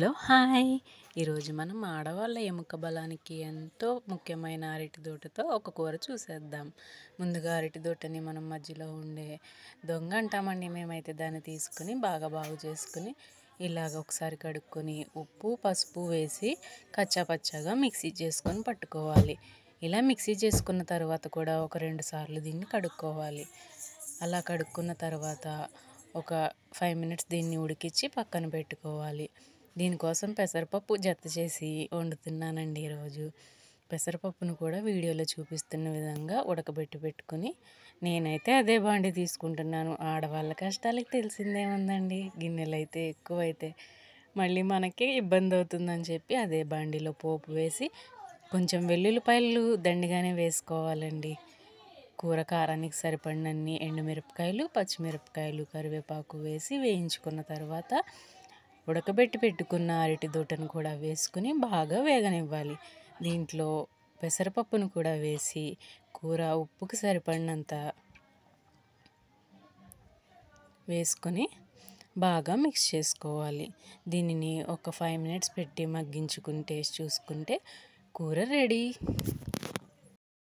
Hello hi. ఈరోజు మనం ఆడవాళ్ళ ఎముక బలానికి ఎంతో ముఖ్యమైన అరటి దూటతో ఒక కూర చూసేద్దాం. ముందుగా అరటి దూటని మనం మధ్యలో ఉండే దొంగ అంటామండి మేమైతే, దాన్ని తీసుకుని బాగు చేసుకుని ఇలాగ ఒకసారి కడుక్కొని ఉప్పు పసుపు వేసి కచ్చాపచ్చాగా మిక్సీ చేసుకొని పట్టుకోవాలి. ఇలా మిక్సీ చేసుకున్న తర్వాత కూడా ఒక 2 సార్లు దీన్ని కడుక్కోవాలి. అలా కడుక్కున్న తర్వాత ఒక 5 మినిట్స్ దీన్ని ఉడికించి పక్కన పెట్టుకోవాలి. దీనికోసం పెసరపప్పు జత చేసి వండుతున్నానండి ఈరోజు. పెసరపప్పును కూడా వీడియోలో చూపిస్తున్న విధంగా ఉడకబెట్టి పెట్టుకుని నేనైతే అదే బాండి తీసుకుంటున్నాను. ఆడవాళ్ళ కష్టాలకి తెలిసిందేముందండి, గిన్నెలు అయితే ఎక్కువైతే మళ్ళీ మనకి ఇబ్బంది అవుతుందని చెప్పి అదే బాండిలో పోపు వేసి కొంచెం వెల్లుల్లిపాయలు దండిగానే వేసుకోవాలండి. కూర కారానికి సరిపడినన్ని ఎండుమిరపకాయలు, పచ్చిమిరపకాయలు, కరివేపాకు వేసి వేయించుకున్న తర్వాత ఉడకబెట్టి పెట్టుకున్న అరటి దూటను కూడా వేసుకుని బాగా వేగనివ్వాలి. దీంట్లో పెసరపప్పును కూడా వేసి కూర ఉప్పుకి సరిపడినంత వేసుకొని బాగా మిక్స్ చేసుకోవాలి. దీనిని ఒక 5 మినిట్స్ పెట్టి మగ్గించుకుని టేస్ట్ చూసుకుంటే కూర రెడీ.